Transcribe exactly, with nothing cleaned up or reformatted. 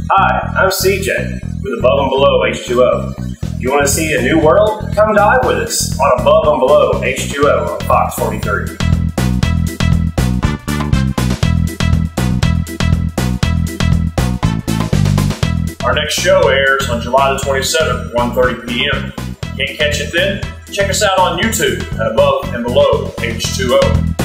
Hi, I'm C J with Above and Below H two O. You want to see a new world? Come dive with us on Above and Below H two O on Fox forty-three. Our next show airs on July the twenty-seventh, one thirty p m Can't catch it then? Check us out on YouTube at Above and Below H two O.